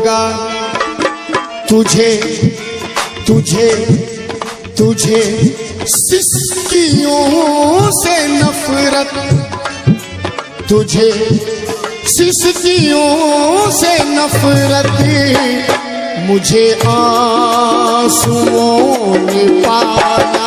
होगा। तुझे तुझे तुझे सिसकियों से नफरत, तुझे सिसकियों से नफरत, मुझे आंसुओं ने पाला।